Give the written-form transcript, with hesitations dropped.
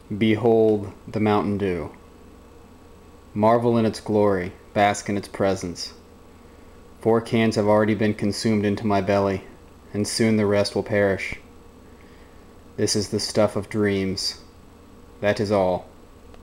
Behold the Mountain Dew. Marvel in its glory, bask in its presence. 4 cans have already been consumed into my belly, and soon the rest will perish. This is the stuff of dreams. That is all.